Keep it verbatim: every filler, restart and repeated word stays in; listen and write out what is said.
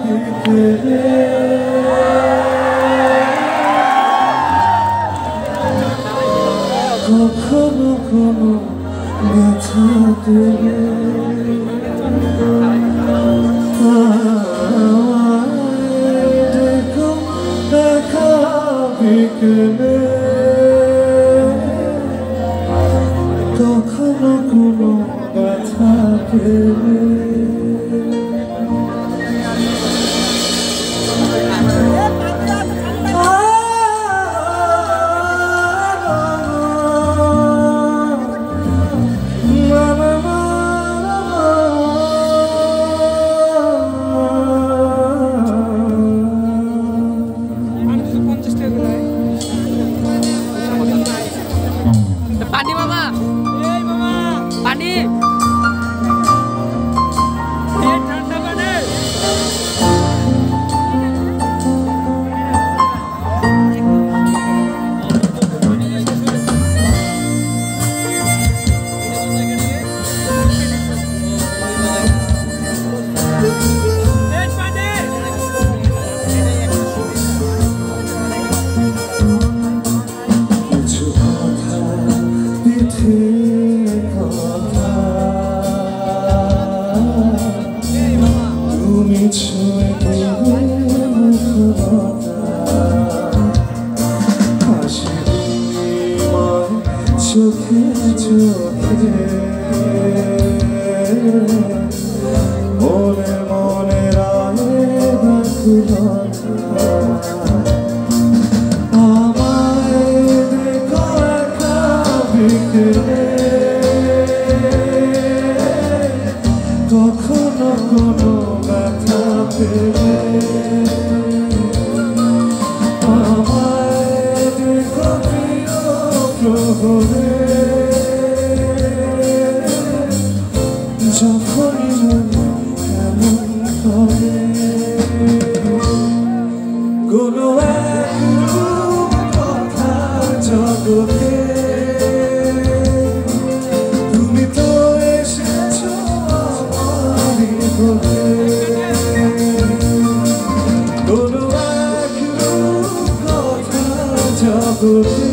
বিকেলে কখনো কোনো ব্যথা দেবে দেখো দেখা বিকেলে কখনো কোনো ব্যথা দেবে Pani mama, hey mama, pani. Hey ठंडा पानी. তুমি ছুঁয়ে দেবে মুখটা হাসি বিনিময় চোখে চোখে মনে মনে রায়ে বাকুলতা আমায় দেখো একা বিকেলে কখনো কোনো ব্যথা পেলে আমায় দেখো প্রিয় প্রহরে যখনই মনে এমন করে কোনো এক রূপ কথার জগতে তুমি তো এসেছো কোনো এক রূপ কথা জগতে